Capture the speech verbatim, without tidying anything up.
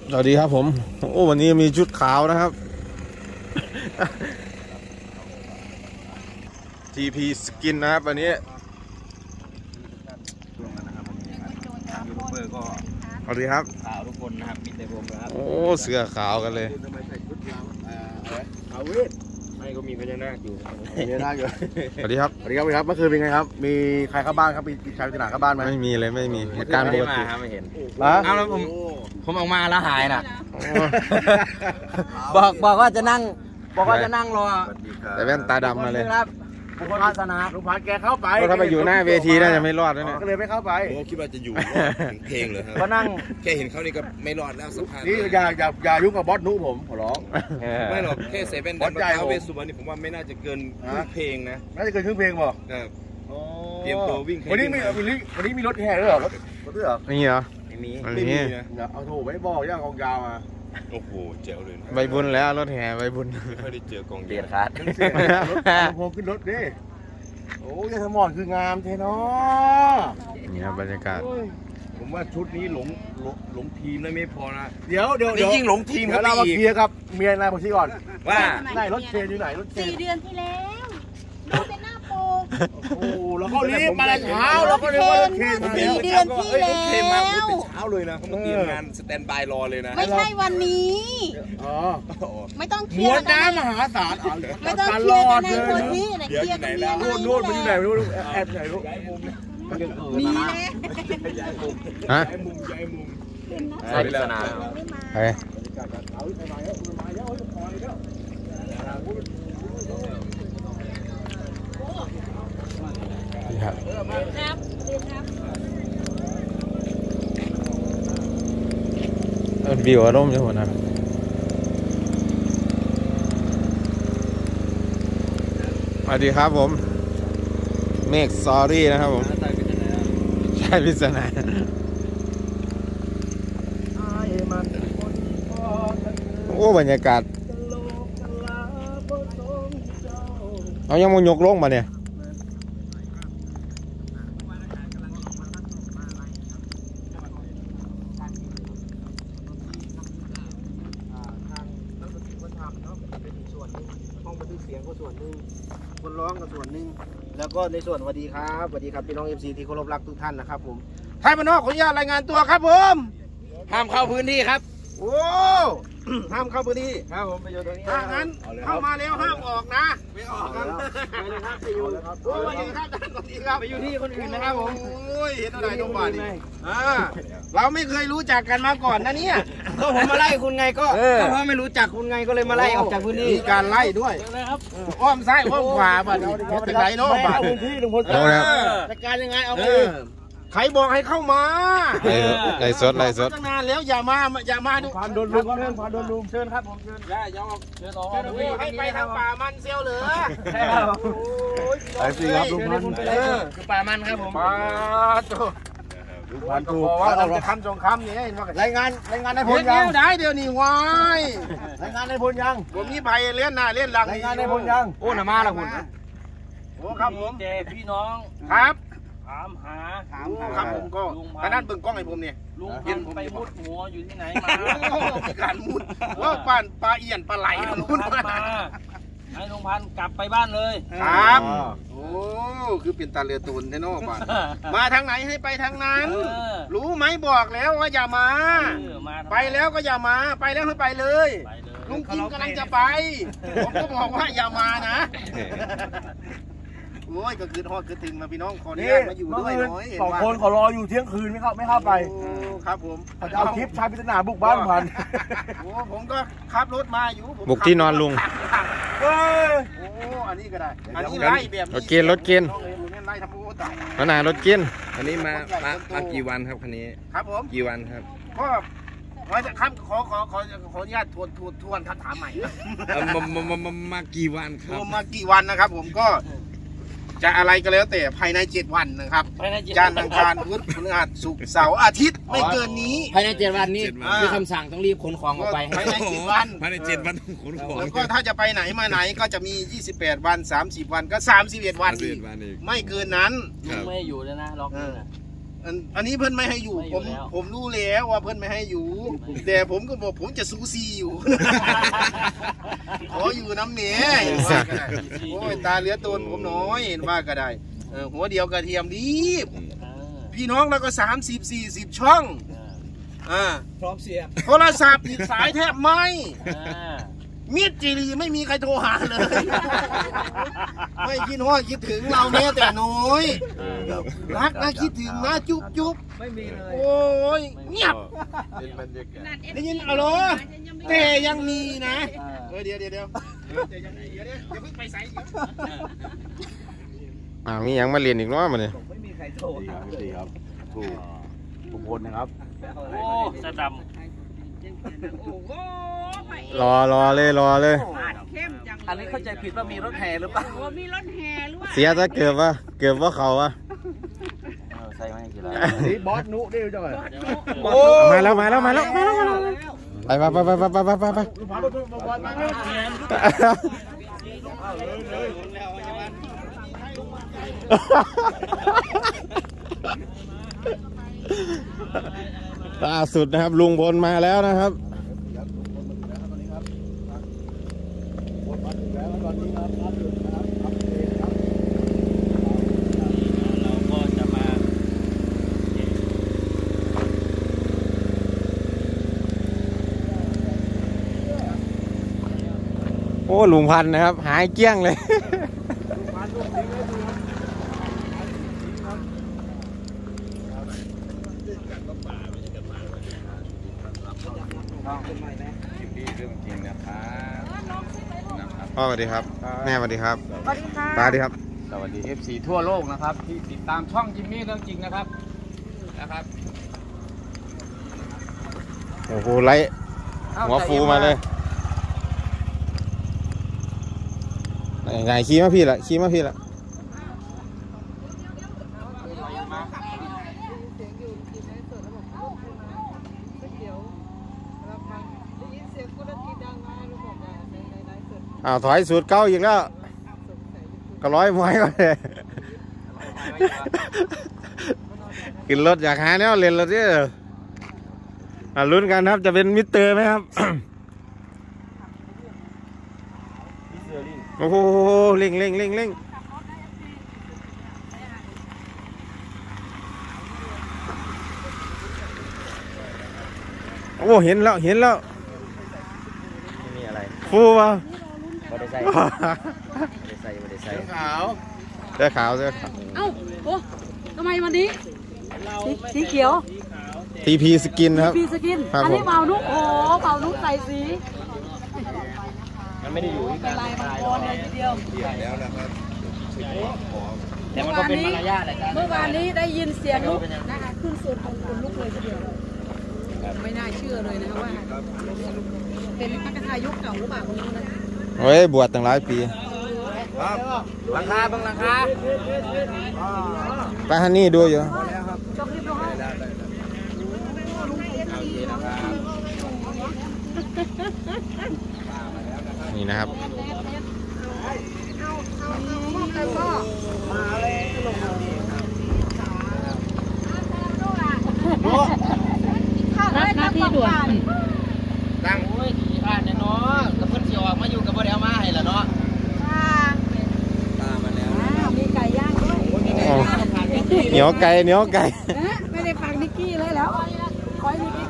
สวัสดีครับผมโอ้วันนี้มีชุดขาวนะครับ ที พี Skin นะครับวันนี้สวัสดีครับขาวทุกคนนะครับมีแต่ผมนะครับโอ้เสื้อขาวกันเลยอาเวทไม่ก็มีพญานาคอยู่พญานาคอยู่สวัสดีครับสวัสดีครับครับเมื่อคืนเป็นไงครับมีใครเข้าบ้านครับมีชายปริศนาเข้าบ้านไหมไม่มีเลยไม่มีเหตุการณ์ปกติไม่เห็นเอาแล้วผมผมออกมาแล้วหายน่ะบอกบอกว่าจะนั่งบอกว่าจะนั่งรอแต่แว่นตาดำมาเลยบุคคลศาสนาลุงพันแกเข้าไปถ้าไปอยู่หน้าเวทีน่าจะไม่รอดแล้วเนี่ยก็เลยไม่เข้าไปผมคิดว่าจะอยู่ถึงเพลงเลยครับก็นั่งแค่เห็นเขานี่ก็ไม่รอดแล้วสักพักนี่อย่าอย่าอย่ายุ่งกับบอสนุผมขอร้องไม่หรอกแค่เซเว่นดับเบิลเท้าเวสุวรรณนี่ผมว่าไม่น่าจะเกินเพลงนะน่าจะเกินครึ่งเพลงป่ะเตรียมตัววิ่งวันนี้มีวันนี้วันนี้มีรถแห่ด้วยเหรอรถรถด้วยเหรอไม่มีเหรอไม่มีไม่มีนะเอาโถไม่บอกย่างกองยาวมาโอ้โหเจ๋วเลยใบบุญแล้วรถแห่ใบบุญไม่ค่อยได้เจอกองเบียดขาดรถโผล่ขึ้นรถดิโอ้ยสมอนคืองามเทนอนี่ครับบรรยากาศผมว่าชุดนี้หลงหลงทีมได้ไม่พอนะเดี๋ยวเดี๋ยวเดี๋ยวยิ่งหลงทีมครับเรามาเคลียร์กับเมียนายบอกที่ก่อนว่าไหนรถเคนอยู่ไหนรถเคนสี่เดือนที่แล้วรถเป็นหน้าโปโอ้แล้วก็รีบมาเช้าแล้วก็เรียกว่ารถเคนสี่เดือนที่แล้วเคนมาเป็นเช้าเลยนะเขามาเตรียมงานสแตนบายรอเลยนะไม่ใช่วันนี้อ๋อไม่ต้องเคลียร์น้ำมหาศาลไม่ต้องเคลียร์กันในคนนี้นะเคลียร์กันเมียโน่นโน่นมันอยู่ไหนไม่รู้แอบไหนรู้มีเลยฮะใช่ปริศนาไปครับครับครับบิวอารมณ์จังหวะนั้นสวัสดีครับผมเมฆซอรี่นะครับผมใช่พิศนาโอ้บรรยากาศเอายังมายกลงมาเนี่ยคนร้องกับส่วนหนึ่งแล้วก็ในส่วนสวัสดีครับสวัสดีครับพี่น้องเอฟซีที่เคารพรักทุกท่านนะครับผมไทยบ้านนอกขออนุญาตรายงานตัวครับผมห้ามเข้าพื้นที่ครับโอ้ห้ามเข้าพื้นที่ครับผมไปอยู่ตรงนี้ถ้างั้นเข้ามาแล้วห้ามออกนะไม่ออกกันไปเลยครับไปอยู่ครับสวัสดีครับท่านสวัสดีครับไปอยู่ที่คนอื่นนะครับผมโอ้ยเห็นอะไรตรงบ้านนี่เราไม่เคยรู้จักกันมาก่อนนะเนี่ยก็ผมมาไล่คุณไงก็เพราะไม่รู้จักคุณไงก็เลยมาไล่ออกจากพื้นที่มีการไล่ด้วยอ้อมซ้ายอ้อมขวาบ้านเป็นไรเนาะบ้านพื้นที่ลุงพลจัดการยังไงเอาไปใครบอกให้เข้ามาไล่สดไล่สดตั้งนานแล้วอย่ามาอย่ามาดูผ่านโดนลุงเชิญผ่านโดนลุงเชิญครับผมเชิญได้ยอมเชิญต่อให้ไปทางป่ามันเซียวเหลือใช่ครับไปสิครับลุงพันเออคือป่ามันครับผมป่าโตลุงพันถูกว่าเราจะทำสงครามนี่รายงานรายงานในพลยังได้เดี๋ยวนี้วายรายงานในพลยังผมนี่ไปเลี้ยนหน้าเลี้ยนหลังรายงานในพลยังโอ้หน้ามาละคุณโอ้ครับผมเจพี่น้องครับถามหาถามครับผมก็ขนาดเบิ่งกล้องให้ผมเนี่ยลุงเห็นผมไปมุดหัวอยู่ที่ไหนมาการมุดว่าปลาปลาเอี่ยนปลาไหลมุดมาให้ลุงพันกลับไปบ้านเลยครับโอ้คือเป็นตาเรือตูนแน่นอนบ้านมาทางไหนให้ไปทางนั้นรู้ไหมบอกแล้วว่าอย่ามาไปแล้วก็อย่ามาไปแล้วให้ไปเลยลุงกินกำลังจะไปผมก็บอกว่าอย่ามานะโอ้ยก็คือทอดคือถึงมาพี่น้องขออนุญาตมาอยู่ด้วยน้อยสองคนขอรออยู่เที่ยงคืนไม่เข้าไม่เข้าไปครับผมเขาจะเอาคลิปชายปริศนาบุกบ้านพันโอ้ผมก็ขับรถมาอยู่บุกที่นอนลุงโอ้อันนี้ก็ได้อันนี้ไล่แบบรถเกณฑ์รถเกณฑ์ไล่ทำโอ้ตายขนาดรถเกณฑ์อันนี้มามากี่วันครับคันนี้ครับผมกี่วันครับก็ว่าจะครับขอขอขอขออนุญาตทวนทวนทวนคำถามใหม่มามามามากี่วันครับมากี่วันนะครับผมก็จะอะไรก็แล้วแต่ภายในเจ็ดวันนะครับจันทร์อังคารพุธพฤหัสศุกร์เสาร์อาทิตย์ไม่เกินนี้ภายในเจ็ดวันนี้คือคำสั่งต้องรีบขนของออกไปภายในเจ็ดวันภายในเจ็ดวันต้องขนของแล้วก็ถ้าจะไปไหนมาไหนก็จะมียี่สิบแปดวันสามสิบวันก็สามสิบเอ็ดวันอีกไม่เกินนั้นลุงไม่อยู่แล้วนะล็อกนี่นะเออันอันนี้เพิ่นไม่ให้อยู่ผมผมรู้แล้วว่าเพิ่นไม่ให้อยู่ แต่ผมก็บอกผมจะซูซีอยู่ ขออยู่น้ำเหนียโอ้ยตาเหลือตนผมน้อยเห็นว่าก็ได้เออหัวเดียวกระเทียมดีพี่น้องเราก็สามสิบสี่สิบช่องอ่าพร้อมเสียบโทรศัพท์อีกสายแทบไหมมิดจีรีไม่มีใครโทรหาเลย ไม่คิดว่าคิดถึงเราแม้แต่น้อยรักนะคิดถึงนะจุ๊บจุ๊บไม่มีเลยโอ้ยเงียบได้ยินเอาเหรอแต่ยังมีนะเออเดี๋ยวเดี๋ยวเดี๋ยวเดี๋ยวเดี๋ยวเดี๋ยวอย่าเพิ่งไปใส่อ่ามียังมาเรียนอีกเนาะมันเนี่ยไม่มีใครโทรดีครับดีครับถูกทุกคนนะครับโอ้สะดรอรอเลยรอเลยเข้มจังำอันนี้เข้าใจผิดว่ามีรถแห่หรือเปล่าโอ้มีรถแห่หรือว่าเสียถ้าเกิดว่าเกิดว่าเขาอะใส่ไม่กี่ไรนี่บอสนุดิจังเลยมาแล้วมาแล้วมาแล้วมาแล้วมาแล้วไปไปไปไปไปไปไปล่าสุดนะครับลุงพลมาแล้วนะครับเราก็จะมาโอ้ลุงพันธุ์นะครับหายเกลี้ยงเลยคลิปนี้เรื่องจริงนะครับนะครับพ่อสวัสดีครับแม่สวัสดีครับสวัสดีค่ะตาดีครับสวัสดี เอฟ ซี ทั่วโลกนะครับที่ติดตามช่องจิมมี่เรื่องจริงนะครับนะครับโอ้โหไล่หัวฟูมาเลยไงขี้มาพี่ละขี้มาพี่ละอ้าวถอยสูตรเก้าอีกแล้วก็ร้อยไม้ก็เลยกินรถอยากหาแนวเล่นรถเนี่ยอ่ะลุ้นกันครับจะเป็นมิสเตอร์ไหมครับ โอ้โหเร่งเร่งเร่งเร่งโอ้เห็นแล้วเห็นแล้วมีอะไรฟูวะไม่ได้ใส่ไม่ได้ใส่ไม่ได้ใส่ขาวเสื้อขาวเสื้อขาวเอ้าโอ้ทำไมวันนี้สีสีเขียวทีพีสกินครับพีสกินครับอันนี้ผมเป่านุกโอ้เป่านุกใส่สีมันไม่ได้อยู่ที่การลายมังกรเลยทีเดียวแล้วนะครับแต่มันก็เป็นมารยาทแหละจ้ะเมื่อวานนี้ได้ยินเสียงนุกนะคะขึ้นสูดของคนลุกเลยทีเดียวไม่น่าเชื่อเลยนะคะว่า เป็นพระกทายุคเก่าหรือเปล่าคนนี้นะเฮ้ยบวชตั้งหลายปีหลังคาเบิ่งหลังคาไปฮันนี่ดูอยู่จบรีบร้อยนี่นะครับหน้าที่ด่วนตั้งโอ้ยขี่ข้านเนี่ยเนาะกับเพื่อนเสียวออกมาอยู่กับพ่อเดียวมาให้ละเนาะตามมาแล้วมีไก่ย่างด้วยเหนียวไก่เหนียวไก่ไม่ได้ฟังนิกกี้เลยแล้วคอยนิกกี้